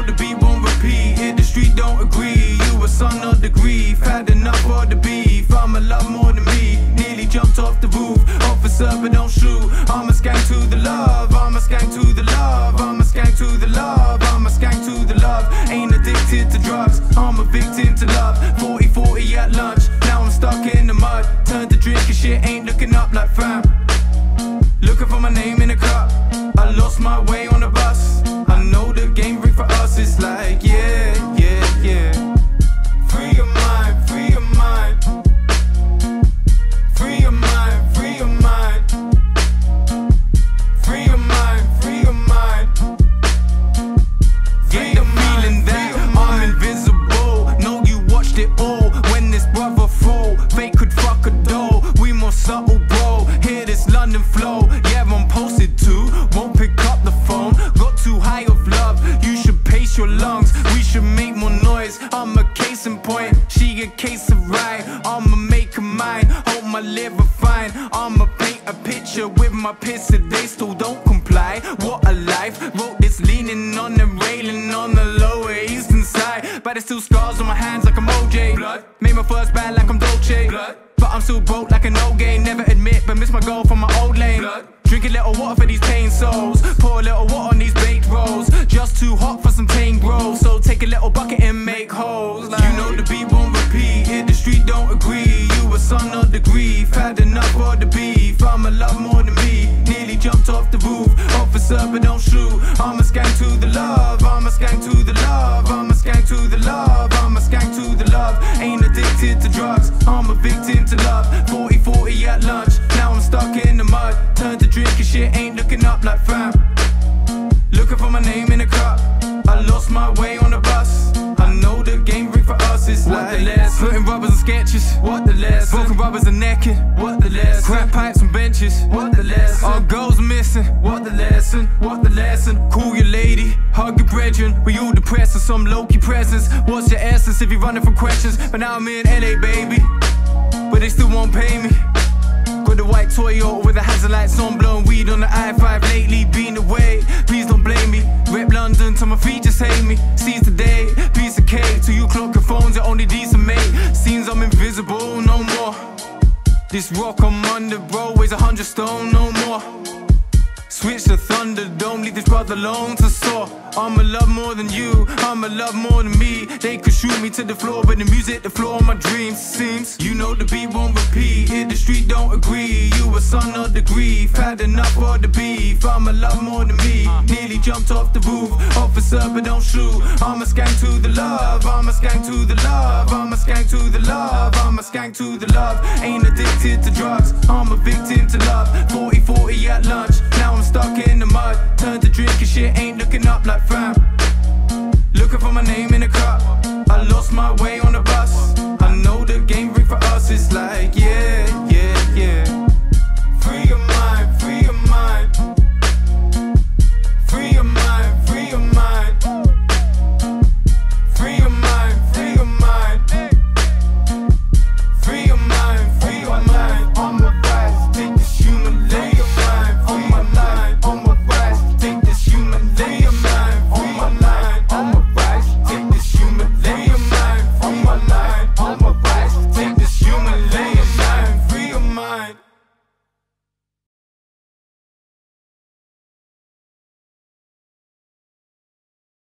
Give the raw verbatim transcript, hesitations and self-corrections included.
the beat won't repeat. If the street don't agree, you a son of the grief. Had enough of the beef, I'm a love more than me. Nearly jumped off the roof, officer but don't shoot. I'm a skank to the love, I'm a skank to the love, I'm a skank to the love, I'm a skank to the love. Ain't addicted to drugs, I'm a victim to love. Forty forty at lunch, now I'm stuck in the mud. Turned to drinking shit, ain't looking up like fam. Looking for my name in a cup, I lost my way on the bus. I know the game rigged for us, it's like yeah, yeah, yeah. Free your mind, free your mind. Free your mind, free your mind. Free your mind, free your mind. Get the feeling that I'm invisible. Know you watched it all when this brother fall. Fake could fuck a dough, we more subtle bro. Hear this London flow, yeah I'm posted too. Won't pick up the phone, got too high of love. You should pace your lungs, we should make more noise. I'm a case in point, she a case of ride. I'ma make her mine, hope my liver fine. I'ma paint a picture with my piss and they still don't comply. What a life, wrote this leaning on the railing on the lower eastern side. But there's still scars on my hands like I'm O J. Blood. Made my first bad like I'm Dolce. Blood. But I'm still broke like a no game. Never admit but miss my goal from my old lane. Blood. Drink a little water for these pain souls, pour a little water on these baked rolls. Just too hot for some tame bros, so take a little bucket and make holes like. You know the beat won't repeat, if the street don't agree. You a son of the grief, had enough of the beef. I'm a love more than me, nearly jumped off the roof. Officer but don't shoot, I'm a skank to the love, I'm a skank to the love, I'm a skank to the love, I'm a skank to the love. Ain't addicted to drugs, I'm a victim to love. Forty forty at lunch, now I'm stuck in the mud. Turned to drinking shit, ain't looking up like fam. Looking for my name in a cup, I lost my way on the bus. I know the game rigged for us, it's what like the lesson. Putting rubbers and sketches, what the lesson. Broken rubbers and naked, what the lesson. Crack pipes and benches, what the lesson. Our goals missing, what the lesson, what the lesson. Call your lady, hug your brethren. We all depressed with some low-key presence. What's your essence if you're running from questions? But now I'm in L A, baby, but they still won't pay me. Got the white Toyota with the hazard lights on, blowing weed on the I five. Lately been away, please don't blame me. Rep London till my feet just hate me. Seize the day, piece of cake. Till you clock your phones, you're only decent mate. Seems I'm invisible, no more. This rock I'm under, bro, weighs a hundred stone, no more. Switch to Thunderdome, leave this brother alone to soar. I'ma love more than you, I'ma love more than me. They could shoot me to the floor, but the music, the floor of my dreams seems. You know the beat won't repeat, if the street don't agree. You a son of the grief, had enough of the beef. I'ma love more than me, nearly jumped off the roof. Officer but don't shoot, I'm a skank to the love, I'm a skank to the love, I'm a skank to the love, I'm a skank to the love. Ain't addicted to drugs, I'm a victim to love. Forty forty at lunch, now I'm stuck in the mud. Turned to drinking shit, ain't looking up like fam. Looking for my name in a cup, I lost my way